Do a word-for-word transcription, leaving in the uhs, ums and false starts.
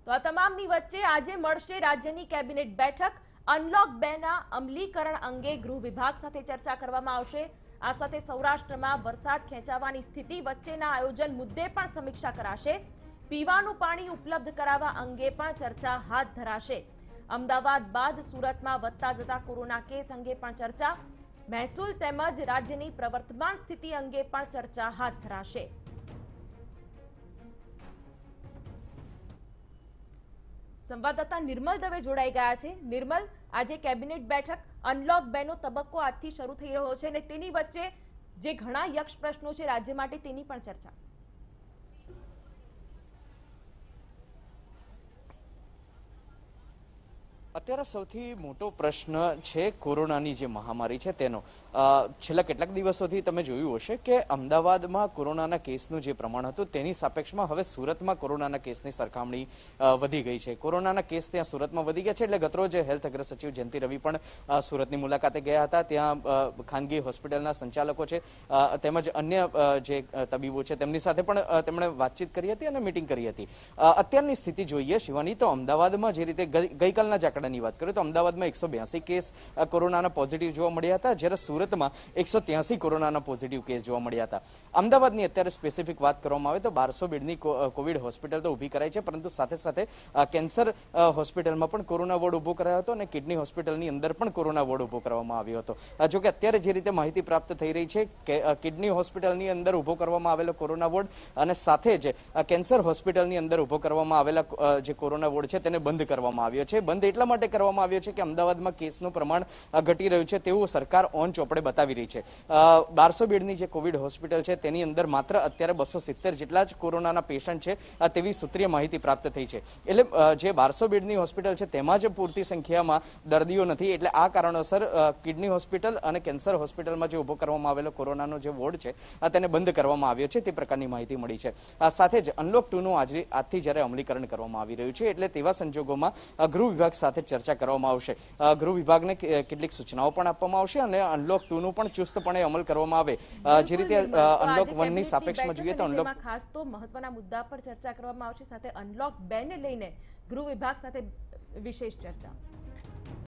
તો આ તમામની વચ્ચે આજે મળશે રાજ્યની કેબિનેટ બેઠક। અનલોક બે ના અમલીકરણ અંગે ગૃહ વિભાગ સાથે ચર્ચા કરવામાં આવશે। આ સાથે સૌરાષ્ટ્રમાં વરસાદ ખેંચાવાની સ્થિતિ વચ્ચેના આયોજન મુદ્દે પણ સમીક્ષા કરાશે। પીવાનું પાણી ઉપલબ્ધ કરાવવા અંગે પણ ચર્ચા હાથ ધરાશે। અમદાવાદ બાદ સુરતમાં વધતા જતા કોરોના કેસ અંગે પણ ચર્ચા। મહેસૂલ તેમજ રાજ્યની પ્રવર્તમાન સ્થિતિ અંગે પણ ચર્ચા હાથ ધરાશે। સંવાદદાતા નિર્મલ દવે જોડાઈ ગયા છે। નિર્મલ, આજે કેબિનેટ બેઠક અનલોક બે નો તબક્કો આજથી શરૂ થઈ રહ્યો છે અને તેની વચ્ચે જે ઘણા યક્ષ પ્રશ્નો છે રાજ્ય માટે તેની પણ ચર્ચા। અત્યારે સૌથી મોટો પ્રશ્ન છે કોરોનાની જે મહામારી છે તેનો। છેલ્લા કેટલાક દિવસોથી તમે જોયું હશે કે અમદાવાદમાં કોરોનાના કેસનું જે પ્રમાણ હતું તેની સાપેક્ષમાં હવે સુરતમાં કોરોનાના કેસની સરખામણી વધી ગઈ છે। કોરોનાના કેસ ત્યાં સુરતમાં વધી ગયા છે એટલે ગતરોજ હેલ્થ અગ્ર સચિવ જયંતિ રવિ પણ સુરતની મુલાકાતે ગયા હતા। ત્યાં ખાનગી હોસ્પિટલના સંચાલકો છે તેમજ અન્ય જે તબીબો છે તેમની સાથે પણ તેમણે વાતચીત કરી હતી અને મીટિંગ કરી હતી। અત્યારની સ્થિતિ જોઈએ શિવાની, તો અમદાવાદમાં જે રીતે ગઈકાલના જ આંકડાની વાત કરીએ તો અમદાવાદમાં એકસો બ્યાસી કેસ કોરોનાના પોઝિટિવ જોવા મળ્યા હતા, જ્યારે સુરતમાં એકસો ત્યાસી કોરોનાના પોઝિટિવ કેસ જોવા મળ્યા હતા। અમદાવાદની અત્યારે સ્પેસિફિક વાત કરવામાં આવે તો બારસો બેડની કોવિડ હોસ્પિટલ તો ઊભી કરાઈ છે, પરંતુ સાથે સાથે કેન્સર હોસ્પિટલમાં પણ કોરોના વોર્ડ ઉભો કરાયો હતો અને કિડની હોસ્પિટલની અંદર પણ કોરોના વોર્ડ ઉભો કરવામાં આવ્યો હતો। જો કે અત્યારે જે રીતે માહિતી પ્રાપ્ત થઈ રહી છે કે કિડની હોસ્પિટલની અંદર ઉભો કરવામાં આવેલો કોરોના વોર્ડ અને સાથે જ કેન્સર હોસ્પિટલની અંદર ઉભો કરવામાં આવેલા જે કોરોના વોર્ડ છે તેને બંધ કરવામાં આવ્યો છે। બંધ એટલા માટે કરવામાં આવ્યો છે કે અમદાવાદમાં કેસનું પ્રમાણ ઘટી રહ્યું છે તેવું સરકાર ઓન ચોપડે બતાવી રહી છે। બારસો બેડની જે કોવિડ હોસ્પિટલ છે તેની અંદર માત્ર અત્યારે બસો સિત્તેર જેટલા જ કોરોનાના પેશન્ટ છે તેવી સૂત્રીય માહિતી પ્રાપ્ત થઈ છે। એટલે જે બારસો બેડની હોસ્પિટલ છે તેમાં જ પૂરતી સંખ્યામાં દર્દીઓ નથી, એટલે આ કારણોસર કિડની હોસ્પિટલ અને કેન્સર હોસ્પિટલમાં જે ઉભો કરવામાં આવેલો કોરોનાનો જે વોર્ડ છે તેને બંધ કરવામાં આવ્યો છે તે પ્રકારની માહિતી મળી છે। સાથે જ અનલોક ટુ નું આજે આજથી જ્યારે અમલીકરણ કરવામાં આવી રહ્યું છે એટલે તેવા સંજોગોમાં ગૃહ વિભાગ સાથે ચર્ચા કરવામાં આવશે। ગૃહ વિભાગને કેટલીક સૂચનાઓ પણ આપવામાં આવશે અને અનલોક ટુ નું પણ ચુસ્તપણે અમલ કરવામાં આવે। જે રીતે અનલોક વન ની સાપેક્ષમાં જોઈએ તો અનલોક ખાસ તો મહત્વના મુદ્દા પર ચર્ચા કરવામાં આવશે, સાથે અનલોક બે ને લઈને ગૃહ વિભાગ સાથે વિશેષ ચર્ચા।